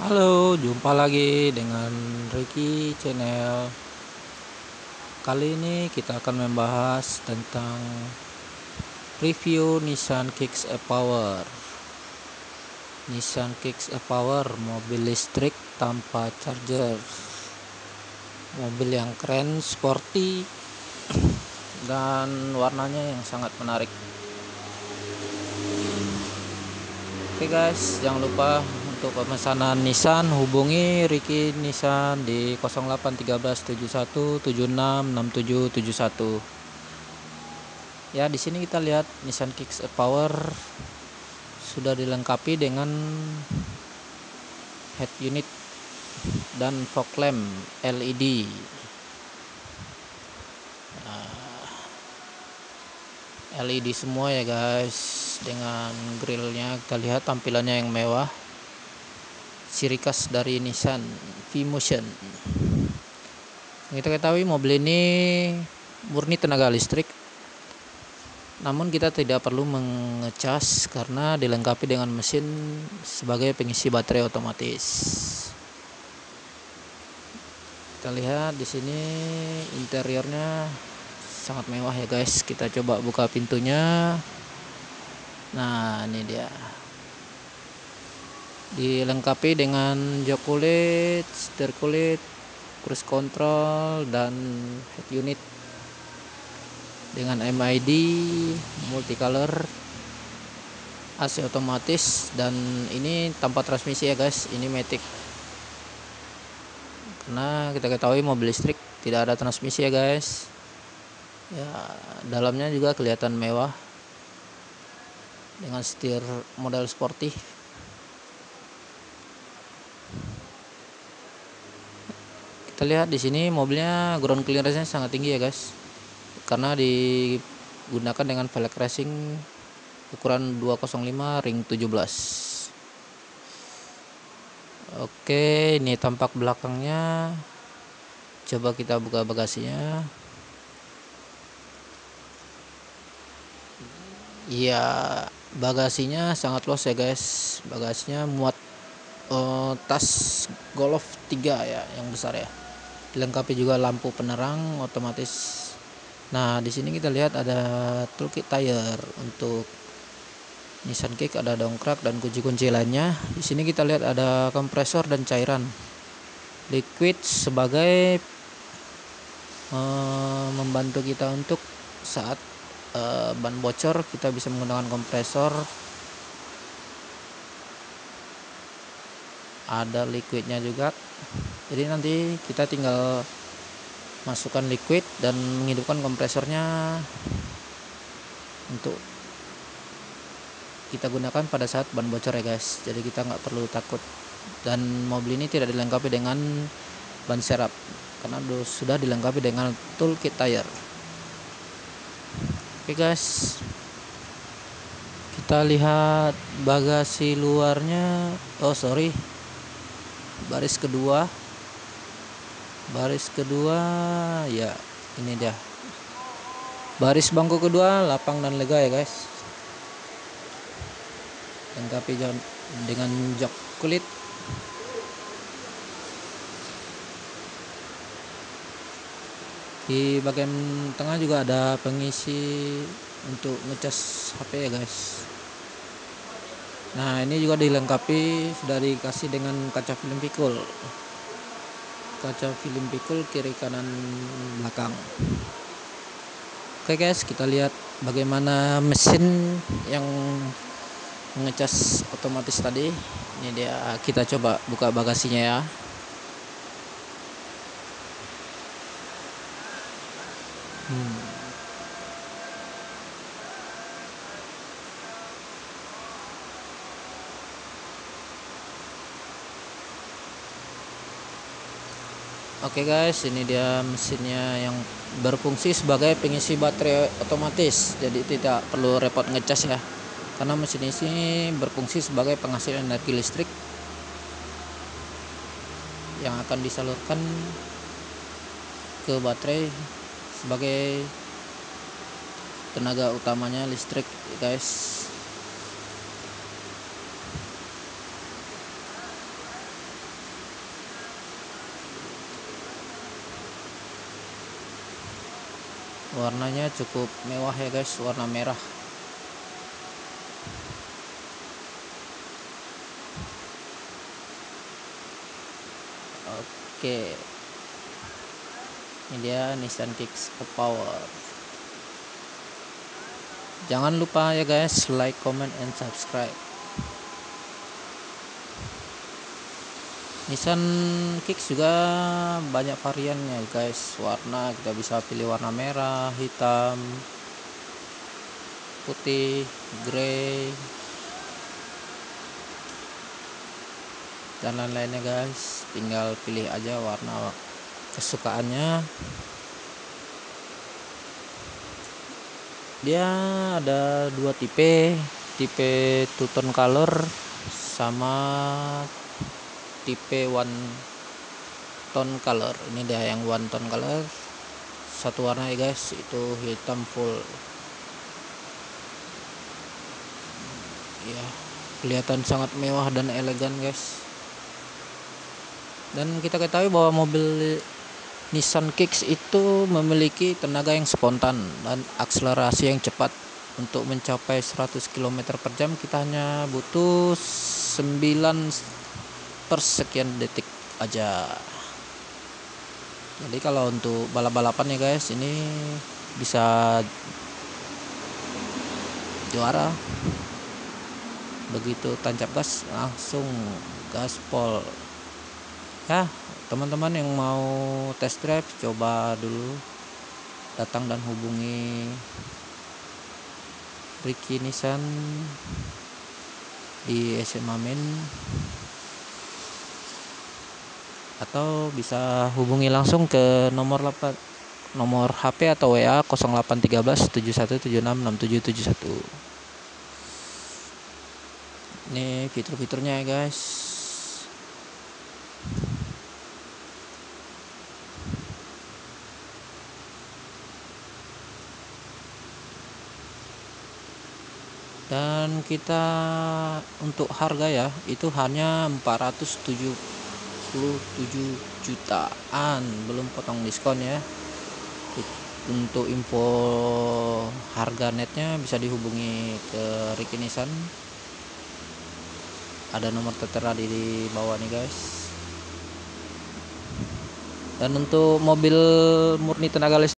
Halo, jumpa lagi dengan Ricky Channel. Kali ini kita akan membahas tentang review Nissan Kicks E-Power. Nissan Kicks E-Power, mobil listrik tanpa charger. Mobil yang keren, sporty, dan warnanya yang sangat menarik. Oke guys, jangan lupa untuk pemesanan Nissan hubungi Ricky Nissan di 081371766771. Ya, di sini kita lihat Nissan Kicks E-Power sudah dilengkapi dengan head unit dan fog lamp LED. LED semua ya guys, dengan grillnya kita lihat tampilannya yang mewah, ciri khas dari Nissan V-Motion. Kita ketahui mobil ini murni tenaga listrik, namun kita tidak perlu mengecas karena dilengkapi dengan mesin sebagai pengisi baterai otomatis. Kita lihat di sini interiornya sangat mewah ya guys. Kita coba buka pintunya. Nah, ini dia. Dilengkapi dengan jok kulit, setir kulit, cruise control, dan head unit dengan MID multicolor, AC otomatis, dan ini tanpa transmisi ya guys. Ini matic, karena kita ketahui mobil listrik tidak ada transmisi ya guys. Ya, dalamnya juga kelihatan mewah dengan setir model sporty. Kita lihat di sini mobilnya ground clearance-nya sangat tinggi ya guys, karena digunakan dengan velg racing ukuran 205 ring 17. Oke, ini tampak belakangnya. Coba kita buka bagasinya. Iya, bagasinya sangat luas ya guys. Bagasinya muat tas Golf 3 ya, yang besar ya. Dilengkapi juga lampu penerang otomatis. Nah, di sini kita lihat ada toolkit tire untuk Nissan Kick, ada dongkrak dan kunci-kunci lainnya. Di sini kita lihat ada kompresor dan cairan liquid sebagai membantu kita untuk saat ban bocor, kita bisa menggunakan kompresor. Ada liquidnya juga, jadi nanti kita tinggal masukkan liquid dan menghidupkan kompresornya untuk kita gunakan pada saat ban bocor ya guys. Jadi kita nggak perlu takut. Dan mobil ini tidak dilengkapi dengan ban serap karena sudah dilengkapi dengan toolkit tire. Oke guys, kita lihat bagasi luarnya. Baris kedua ya, ini dia. Baris bangku kedua lapang dan lega ya guys. Lengkapi dengan jok kulit. Di bagian tengah juga ada pengisi untuk ngecas HP ya guys. Nah, ini juga dilengkapi, sudah dikasih dengan kaca film pikul. Kaca film pikul kiri kanan belakang. Oke guys, kita lihat bagaimana mesin yang ngecas otomatis tadi. Ini dia, kita coba buka bagasinya ya. Oke guys, ini dia mesinnya yang berfungsi sebagai pengisi baterai otomatis. Jadi tidak perlu repot ngecas ya, karena mesin ini berfungsi sebagai penghasil energi listrik yang akan disalurkan ke baterai sebagai tenaga utamanya listrik guys. Warnanya cukup mewah ya guys, warna merah. Oke, ini dia Nissan Kicks Power. Jangan lupa ya guys, like, comment, and subscribe. Nissan Kicks juga banyak variannya guys. Warna kita bisa pilih warna merah, hitam, putih, grey, dan lain-lainnya guys. Tinggal pilih aja warna kesukaannya. Dia ada dua tipe two tone color sama tipe one tone color. Ini dia yang one tone color, satu warna ya guys, itu hitam full ya, kelihatan sangat mewah dan elegan guys. Dan kita ketahui bahwa mobil Nissan Kicks itu memiliki tenaga yang spontan dan akselerasi yang cepat. Untuk mencapai 100 km per jam kita hanya butuh 9 per sekian detik aja. Jadi kalau untuk balap-balapan ya guys, ini bisa juara. Begitu tancap gas langsung gaspol ya. Teman-teman yang mau test drive, coba dulu datang dan hubungi Ricky Nissan di SMA Men, atau bisa hubungi langsung ke nomor HP atau WA 0813 7176 6771. Ini fitur-fiturnya ya guys. Dan kita untuk harga ya, itu hanya 477 jutaan, belum potong diskon ya. Untuk info harga netnya bisa dihubungi ke Ricky Nissan. Ada nomor tertera di bawah nih guys. Dan untuk mobil murni tenaga listrik